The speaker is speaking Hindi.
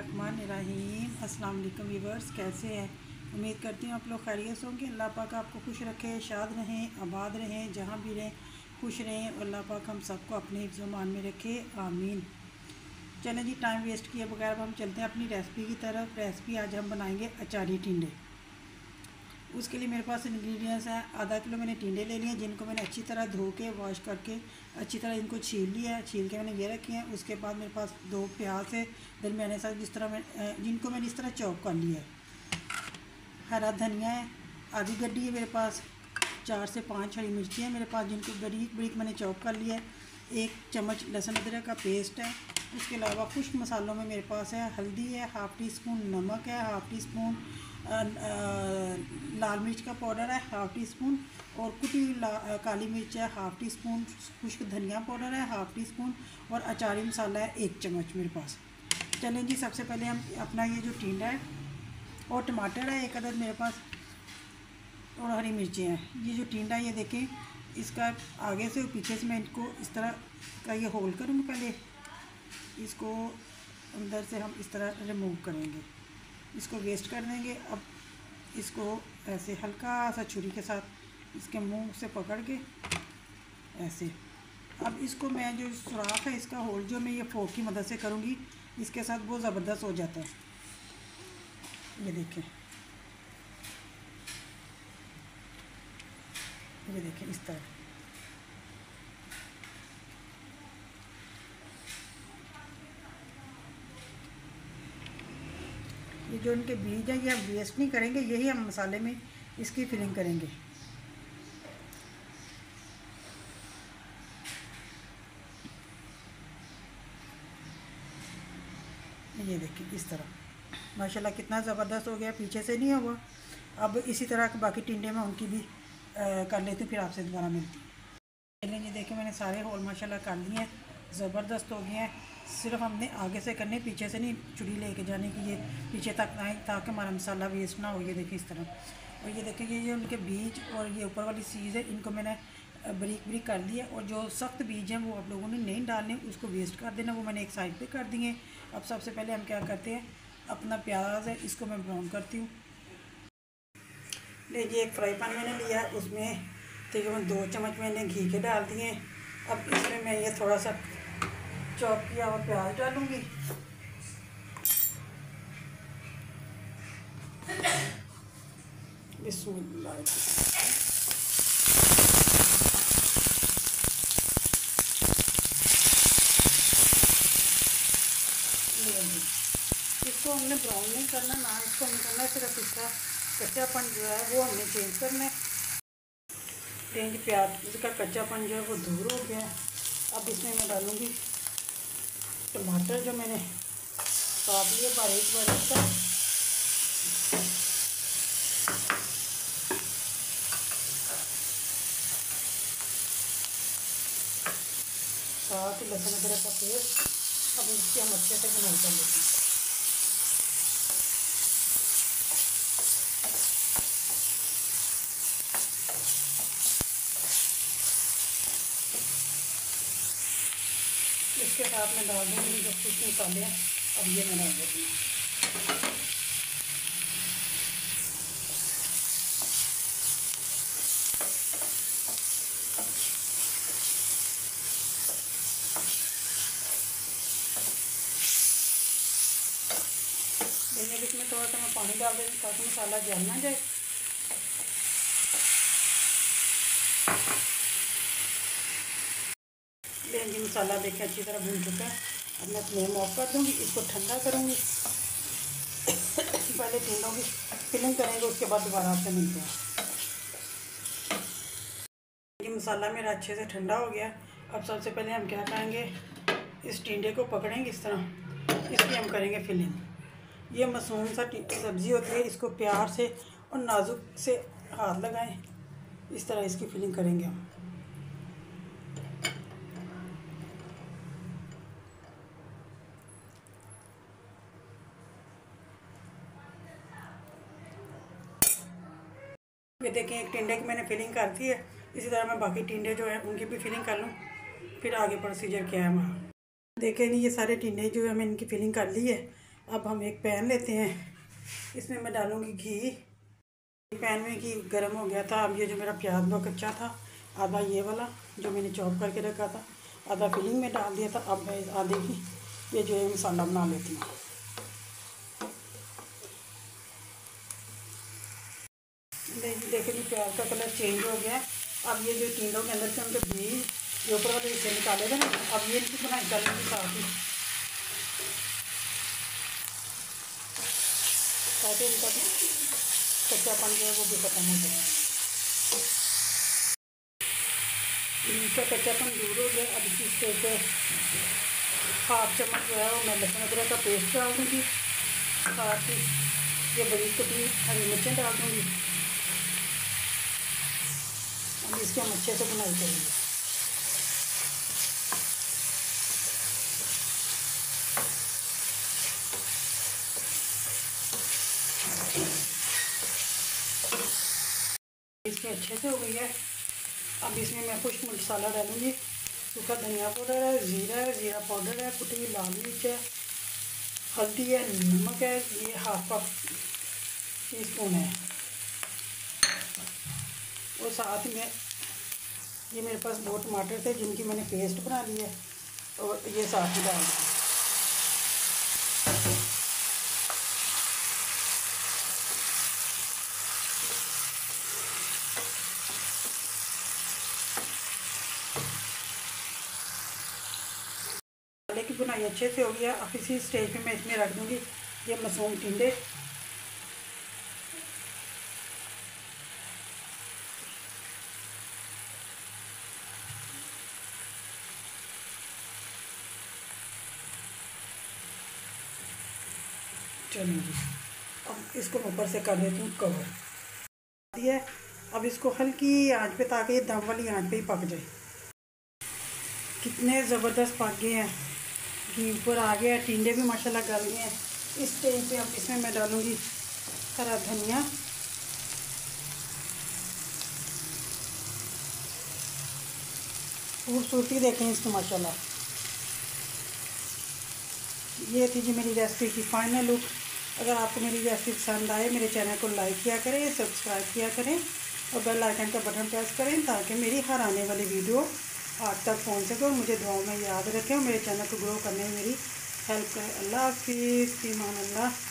बिस्मिल्लाहिर्रहमानिर्रहीम। अस्सलाम वालेकुम व्यूअर्स, कैसे हैं? उम्मीद करती हूँ आप लोग खैरियत से होंगे। अल्लाह पाक आपको खुश रखे, शाद रहें, आबाद रहें, जहाँ भी रहें खुश रहें। अल्लाह पाक हम सबको अपने हिफ्ज़ मान में रखे, आमीन। चलें जी, टाइम वेस्ट किए बगैर हम चलते हैं अपनी रेसिपी की तरफ। रेसिपी आज हम बनाएंगे अचारी टिंडे। उसके लिए मेरे पास इंग्रेडिएंट्स हैं। आधा किलो मैंने टिंडे ले लिए, जिनको मैंने अच्छी तरह धो के वॉश करके अच्छी तरह इनको छील लिया है। छील के मैंने ये रखे हैं। उसके बाद मेरे पास 2 प्याज है दरमियाने साइज, जिस तरह मैं जिनको मैंने इस तरह चॉप कर लिया है। हरा धनिया है, आधी गड्डी है मेरे पास। 4 से 5 हरी मिर्ची है मेरे पास, जिनको बारीक बारीक मैंने चॉप कर लिया है। 1 चम्मच लहसुन अदरक का पेस्ट है। उसके अलावा खुश्क मसालों में मेरे पास है हल्दी है, हाफ़ टी स्पून नमक है, हाफ़ टी स्पून लाल मिर्च का पाउडर है, हाफ़ टी स्पून, और कुटी काली मिर्च है, हाफ़ टी स्पून, खुश्क धनिया पाउडर है, हाफ़ टी स्पून, और अचारी मसाला है 1 चम्मच मेरे पास। चलें जी, सबसे पहले हम अपना ये जो टिंडा है, और टमाटर है 1 अदद मेरे पास, और हरी मिर्ची हैं। ये जो टिंडा है ये देखें, इसका आगे से और पीछे से मैं इनको इस तरह का ये होल करूँगी। पहले इसको अंदर से हम इस तरह रिमूव करेंगे, इसको वेस्ट कर देंगे। अब इसको ऐसे हल्का सा छुरी के साथ इसके मुंह से पकड़ के ऐसे, अब इसको मैं जो सुराख है इसका होल जो मैं ये फोर्क की मदद से करूँगी, इसके साथ बहुत ज़बरदस्त हो जाता है। ये देखें, ये देखें इस तरह। ये जो इनके बीज है ये हम वेस्ट नहीं करेंगे, यही हम मसाले में इसकी फिलिंग करेंगे। ये देखिए इस तरह, माशाल्लाह कितना ज़बरदस्त हो गया, पीछे से नहीं हुआ। अब इसी तरह के बाकी टिंडे में उनकी भी कर लेती हूँ, फिर आपसे दोबारा मिलती हूँ। ये देखिए मैंने सारे होल माशाल्लाह कर लिए हैं, ज़बरदस्त हो गए हैं। सिर्फ हमने आगे से करने, पीछे से नहीं छुरी लेके जाने की, ये पीछे तक आए ताकि हमारा मसाला वेस्ट ना हो। ये देखिए इस तरह, और ये देखिए ये उनके बीज और ये ऊपर वाली चीज़ है, इनको मैंने बारीक बारीक कर दिया। और जो सख्त बीज हैं वो आप लोगों ने नहीं डालने, उसको वेस्ट कर देना, वो मैंने एक साइड पे कर दिए। अब सबसे पहले हम क्या करते हैं, अपना प्याज है इसको मैं ब्राउन करती हूँ। लीजिए, एक फ्राई पैन मैंने लिया, उसमें तकरीबन 2 चम्मच मैंने घी के डाल दिए। अब इसमें मैं ये थोड़ा सा चॉप किया हुआ प्याज डालूँगी। बिस्मिल्लाह। इसको हमने ब्राउन नहीं करना, ना इसको हमने करना, सिर्फ इसका कच्चापन जो है वो हमने चेंज करना है। देखिए प्याज का कच्चापन जो है वो दूर हो गया है। अब इसमें मैं डालूँगी टमाटर जो मैंने काट लिए बारीक बारीक का, साथ ही लहसुन अदरक का पेस्ट। अब इसकी हम अच्छे से भुनाई कर लेते हैं। इसके साथ मैं डाल दूँगी जो कुछ मसाले हैं, अब ये मैं डाल देती हूँ। देखिए इसमें थोड़ा सा मैं पानी डाल देती हूँ ताकि मसाला जल ना जाए। लेकिन मसाला देखिए अच्छी तरह भून चुका है। अब मैं फ्लेम ऑफ कर दूँगी, इसको ठंडा करूँगी। पहले टिंडों की फिलिंग करेंगे, उसके बाद दोबारा आपसे मिलते हैं। ये मसाला मेरा अच्छे से ठंडा हो गया। अब सबसे पहले हम क्या करेंगे, इस टिंडे को पकड़ेंगे इस तरह, इसकी हम करेंगे फिलिंग। ये मासूम सा सब्ज़ी होती है, इसको प्यार से और नाजुक से हाथ लगाएं, इस तरह इसकी फिलिंग करेंगे हम। ये देखें, एक टिंडे की मैंने फिलिंग कर दी है। इसी तरह मैं बाकी टिंडे जो है उनकी भी फिलिंग कर लूँ, फिर आगे प्रोसीजर क्या है हमारा। देखें नहीं, ये सारे टिंडे जो है मैंने इनकी फिलिंग कर ली है। अब हम एक पैन लेते हैं, इसमें मैं डालूँगी घी। पैन में घी गर्म हो गया था। अब ये जो मेरा प्याज वो कच्चा था, आधा ये वाला जो मैंने चॉप करके रखा था, आधा फिलिंग में डाल दिया था। अब मैं आधे की ये जो है मसाला बना लेती हूँ। देखिए जी, प्याज का कलर चेंज हो गया। अब ये जो टिंडों के अंदर से उनके बीज जो ऊपर वाले हिस्से निकाले थे ना, अब ये इनकी बनाई करूँगी साथ ही, ताकि इनका कच्चापन जो है वो भी खत्म हो जाए। इनका कच्चापन दूर हो गया। अब इसी स्टेज पे 1/2 चम्मच जो है वो मैं लहसुन अदरक का पेस्ट डाल दूँगी, साथ ही ये बड़ी कटी हरी मिर्चें डाल दूँगी। अब इसके हम अच्छे से बुनाई करेंगे। इसके अच्छे से हो गई है। अब इसमें मैं खुश्क मसाला डालूँगी। सूखा धनिया पाउडर है, ज़ीरा पाउडर है, कुटी हुई लाल मिर्च है, हल्दी है, नमक है, ये 1/2 टीस्पून है। और साथ में ये मेरे पास 2 टमाटर थे जिनकी मैंने पेस्ट बना ली है, और ये साथ ही डाल दूँ। मसाले की बुनाई अच्छे से हो गया। अब इसी स्टेज पे मैं इसमें रख दूँगी ये मासूम टिंडे। चलिए जी, अब इसको ऊपर से कर देती हूँ कवर दिया। अब इसको हल्की आंच पे, ताकि ये दम वाली आंच पे ही पक जाए। कितने ज़बरदस्त पक गए हैं, घी ऊपर आ गया है, टिंडे भी माशाल्लाह गल गए हैं। इस स्टेज पे अब इसमें मैं डालूँगी हरा धनिया, खूबसूरती देखें इसकी माशाल्लाह। ये थी जी मेरी रेसिपी की फाइनल लुक। अगर आपको मेरी रेसिपी पसंद आए, मेरे चैनल को लाइक किया करें, सब्सक्राइब किया करें और बेल आइकन का बटन प्रेस करें, ताकि मेरी हर आने वाली वीडियो आप तक पहुंच सके और मुझे दुआओं में याद रखें और मेरे चैनल को ग्रो करने में मेरी हेल्प करें। अल्लाह हाफिज़, फ़ी अमान अल्लाह।